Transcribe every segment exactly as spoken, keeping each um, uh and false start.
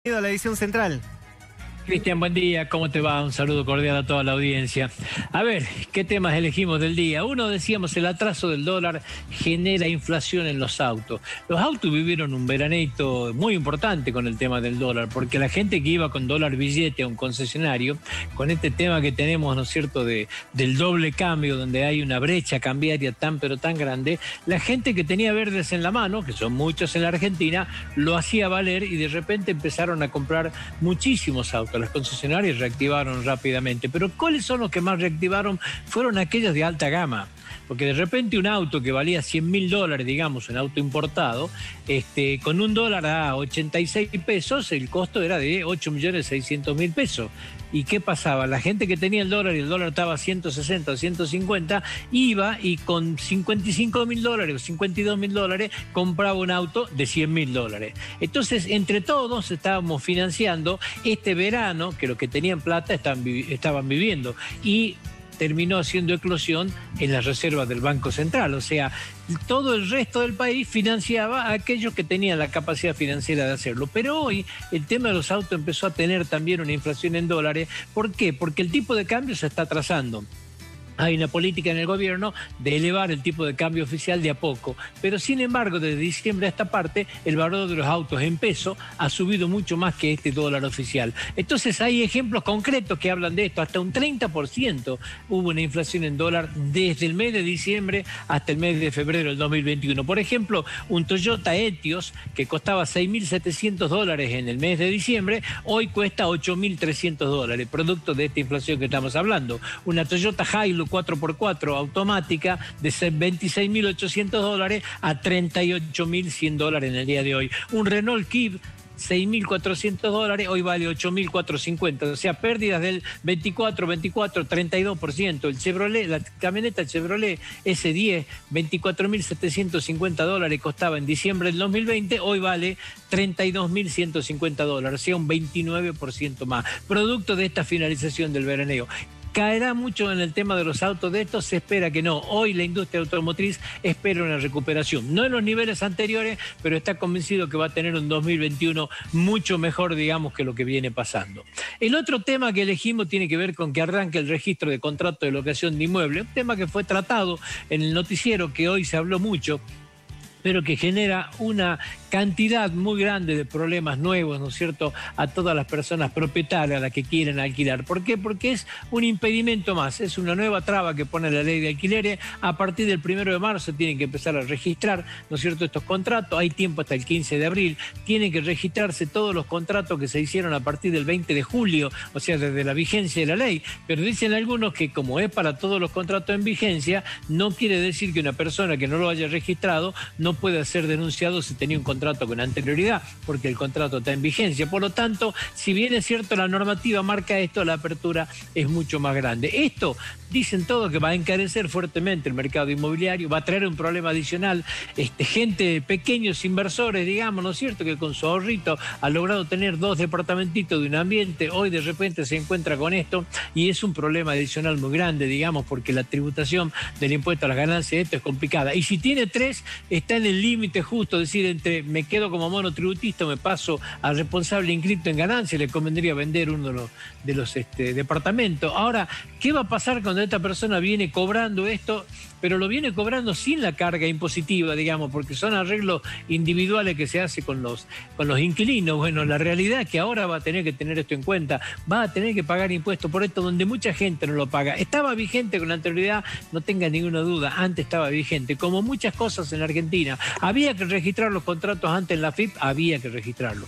A la edición central. Cristian, buen día, ¿cómo te va? Un saludo cordial a toda la audiencia. A ver, ¿qué temas elegimos del día? Uno, decíamos, el atraso del dólar genera inflación en los autos. Los autos vivieron un veranito muy importante con el tema del dólar, porque la gente que iba con dólar billete a un concesionario, con este tema que tenemos, ¿no es cierto?, de, del doble cambio, donde hay una brecha cambiaria tan pero tan grande, la gente que tenía verdes en la mano, que son muchos en la Argentina, lo hacía valer y de repente empezaron a comprar muchísimos autos. Las concesionarias reactivaron rápidamente, pero ¿cuáles son los que más reactivaron? Fueron aquellos de alta gama, porque de repente un auto que valía cien mil dólares, digamos, un auto importado, este, con un dólar a ochenta y seis pesos, el costo era de ocho millones seiscientos mil pesos. ¿Y qué pasaba? La gente que tenía el dólar y el dólar estaba a ciento sesenta o ciento cincuenta, iba y con cincuenta y cinco mil dólares o cincuenta y dos mil dólares compraba un auto de cien mil dólares. Entonces, entre todos estábamos financiando este verano que los que tenían plata estaban, estaban viviendo, y terminó haciendo eclosión en las reservas del Banco Central. O sea, todo el resto del país financiaba a aquellos que tenían la capacidad financiera de hacerlo. Pero hoy el tema de los autos empezó a tener también una inflación en dólares. ¿Por qué? Porque el tipo de cambio se está atrasando. Hay una política en el gobierno de elevar el tipo de cambio oficial de a poco, pero sin embargo desde diciembre a esta parte el valor de los autos en peso ha subido mucho más que este dólar oficial. Entonces hay ejemplos concretos que hablan de esto. Hasta un treinta por ciento hubo una inflación en dólar desde el mes de diciembre hasta el mes de febrero del dos mil veintiuno. Por ejemplo, un Toyota Etios que costaba seis mil setecientos dólares en el mes de diciembre, hoy cuesta ocho mil trescientos dólares, producto de esta inflación que estamos hablando. Una Toyota Hilux cuatro por cuatro automática de veintiséis mil ochocientos dólares a treinta y ocho mil cien dólares en el día de hoy. Un Renault Kwid, seis mil cuatrocientos dólares, hoy vale ocho mil cuatrocientos cincuenta, o sea, pérdidas del veinticuatro, veinticuatro, treinta y dos por ciento. El Chevrolet, la camioneta Chevrolet ese diez, veinticuatro mil setecientos cincuenta dólares costaba en diciembre del dos mil veinte, hoy vale treinta y dos mil ciento cincuenta dólares, o sea, un veintinueve por ciento más, producto de esta finalización del veraneo. ¿Caerá mucho en el tema de los autos de estos? Se espera que no. Hoy la industria automotriz espera una recuperación. No en los niveles anteriores, pero está convencido que va a tener un dos mil veintiuno mucho mejor, digamos, que lo que viene pasando. El otro tema que elegimos tiene que ver con que arranque el registro de contrato de locación de inmueble, un tema que fue tratado en el noticiero, que hoy se habló mucho, pero que genera una cantidad muy grande de problemas nuevos, ¿no es cierto?, a todas las personas propietarias a las que quieren alquilar. ¿Por qué? Porque es un impedimento más, es una nueva traba que pone la ley de alquileres. A partir del primero de marzo tienen que empezar a registrar, ¿no es cierto?, estos contratos. Hay tiempo hasta el quince de abril. Tienen que registrarse todos los contratos que se hicieron a partir del veinte de julio, o sea, desde la vigencia de la ley. Pero dicen algunos que como es para todos los contratos en vigencia, no quiere decir que una persona que no lo haya registrado no puede ser denunciado si tenía un contrato con anterioridad, porque el contrato está en vigencia. Por lo tanto, si bien es cierto la normativa marca esto, la apertura es mucho más grande. Esto, dicen todos, que va a encarecer fuertemente el mercado inmobiliario, va a traer un problema adicional. Este, gente, pequeños inversores, digamos, ¿no es cierto?, que con su ahorrito ha logrado tener dos departamentitos de un ambiente, hoy de repente se encuentra con esto y es un problema adicional muy grande, digamos, porque la tributación del impuesto a las ganancias de esto es complicada. Y si tiene tres, está en el límite justo, es decir, entre me quedo como monotributista o me paso a responsable inscripto en ganancias, le convendría vender uno de los, de los este, departamentos. Ahora, ¿qué va a pasar cuando esta persona viene cobrando esto, pero lo viene cobrando sin la carga impositiva, digamos, porque son arreglos individuales que se hace con los, con los inquilinos? Bueno, la realidad es que ahora va a tener que tener esto en cuenta, va a tener que pagar impuestos por esto, donde mucha gente no lo paga. Estaba vigente con anterioridad, no tenga ninguna duda, antes estaba vigente, como muchas cosas en Argentina. Había que registrar los contratos antes en la F I P, había que registrarlo.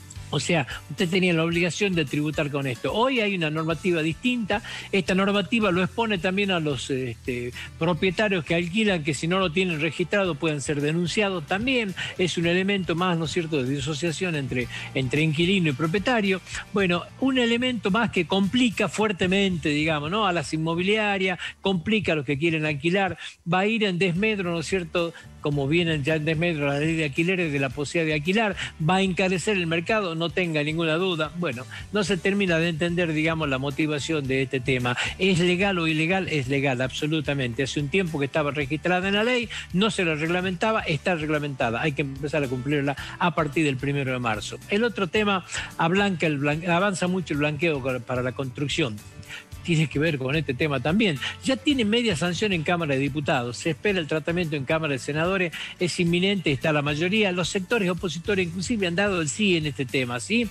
O sea, usted tenía la obligación de tributar con esto. Hoy hay una normativa distinta. Esta normativa lo expone también a los este, propietarios que alquilan, que si no lo tienen registrado pueden ser denunciados también. Es un elemento más, ¿no es cierto?, de disociación entre, entre inquilino y propietario. Bueno, un elemento más que complica fuertemente, digamos, ¿no?, a las inmobiliarias, complica a los que quieren alquilar. Va a ir en desmedro, ¿no es cierto?, como vienen ya en desmedro la ley de alquileres, de la posibilidad de alquilar. Va a encarecer el mercado. no tenga ninguna duda. Bueno, no se termina de entender, digamos, la motivación de este tema. ¿Es legal o ilegal? Es legal, absolutamente. Hace un tiempo que estaba registrada en la ley, no se la reglamentaba, está reglamentada. Hay que empezar a cumplirla a partir del primero de marzo. El otro tema, ablanca el blan- avanza mucho el blanqueo para la construcción. Tiene que ver con este tema también. Ya tiene media sanción en Cámara de Diputados, se espera el tratamiento en Cámara de Senadores, es inminente, está la mayoría. Los sectores opositores inclusive han dado el sí en este tema, ¿sí?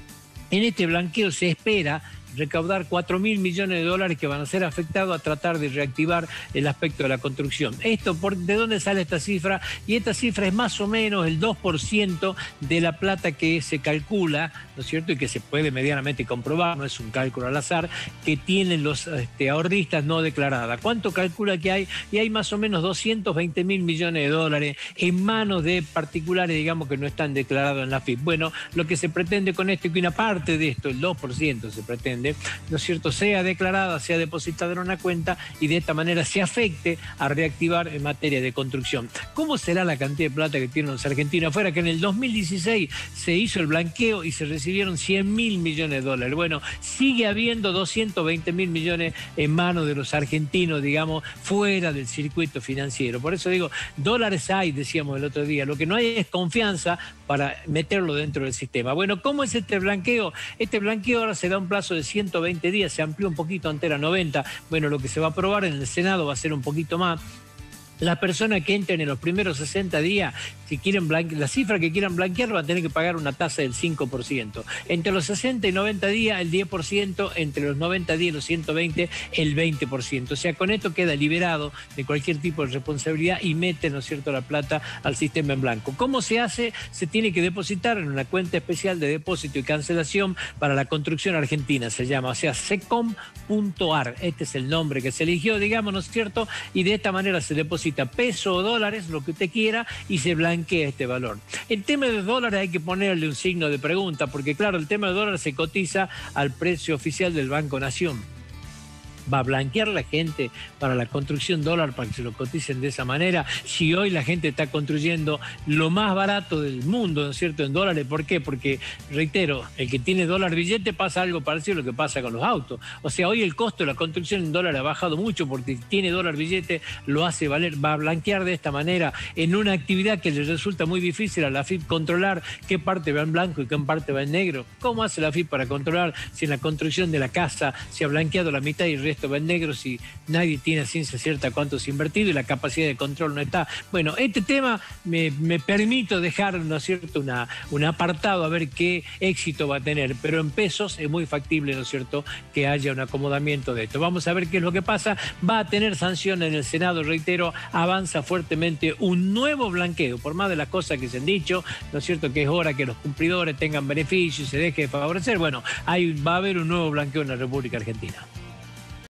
En este blanqueo se espera recaudar cuatro mil millones de dólares que van a ser afectados a tratar de reactivar el aspecto de la construcción. Esto, por, ¿de dónde sale esta cifra? Y esta cifra es más o menos el dos por ciento de la plata que se calcula, ¿no es cierto? Y que se puede medianamente comprobar, no es un cálculo al azar, que tienen los este, ahorristas no declaradas. ¿Cuánto calcula que hay? Y hay más o menos doscientos veinte mil millones de dólares en manos de particulares, digamos, que no están declarados en la F I P. Bueno, lo que se pretende con esto, y que una parte de esto, el dos por ciento se pretende, ¿no es cierto?, sea declarada, sea depositada en una cuenta y de esta manera se afecte a reactivar en materia de construcción. ¿Cómo será la cantidad de plata que tienen los argentinos afuera? Que en el dos mil dieciséis se hizo el blanqueo y se recibieron cien mil millones de dólares. Bueno, sigue habiendo doscientos veinte mil millones en manos de los argentinos, digamos, fuera del circuito financiero. Por eso digo, dólares hay, decíamos el otro día, lo que no hay es confianza para meterlo dentro del sistema. Bueno, ¿cómo es este blanqueo? Este blanqueo ahora se da un plazo de ciento veinte días, se amplió un poquito, antes era noventa. Bueno, lo que se va a aprobar en el Senado va a ser un poquito más. Las personas que entren en los primeros sesenta días, si quieren blanque- la cifra que quieran blanquear, van a tener que pagar una tasa del cinco por ciento. Entre los sesenta y noventa días, el diez por ciento. Entre los noventa días y los ciento veinte, el veinte por ciento. O sea, con esto queda liberado de cualquier tipo de responsabilidad y mete, ¿no es cierto?, la plata al sistema en blanco. ¿Cómo se hace? Se tiene que depositar en una cuenta especial de depósito y cancelación para la construcción argentina, se llama, o sea, secom punto ar. Este es el nombre que se eligió, digamos, ¿no es cierto? Y de esta manera se deposita peso o dólares, lo que usted quiera, y se blanquea este valor. El tema de dólares hay que ponerle un signo de pregunta, porque claro, el tema de dólares se cotiza al precio oficial del Banco Nación. ¿Va a blanquear la gente para la construcción dólar para que se lo coticen de esa manera? Si hoy la gente está construyendo lo más barato del mundo, ¿no es cierto?, en dólares. ¿Por qué? Porque, reitero, el que tiene dólar billete pasa algo parecido a lo que pasa con los autos. O sea, hoy el costo de la construcción en dólar ha bajado mucho porque tiene dólar billete, lo hace valer. Va a blanquear de esta manera en una actividad que le resulta muy difícil a la F I P controlar qué parte va en blanco y qué parte va en negro. ¿Cómo hace la F I P para controlar si en la construcción de la casa se ha blanqueado la mitad y el resto va en negro, si nadie tiene a ciencia cierta cuánto se ha invertido y la capacidad de control no está? Bueno, este tema me, me permito dejar, ¿no es cierto?, una, un apartado a ver qué éxito va a tener, pero en pesos es muy factible, ¿no es cierto?, que haya un acomodamiento de esto. Vamos a ver qué es lo que pasa. Va a tener sanción en el Senado, reitero, avanza fuertemente un nuevo blanqueo, por más de las cosas que se han dicho, ¿no es cierto?, que es hora que los cumplidores tengan beneficios y se deje de favorecer. Bueno, ahí va a haber un nuevo blanqueo en la República Argentina.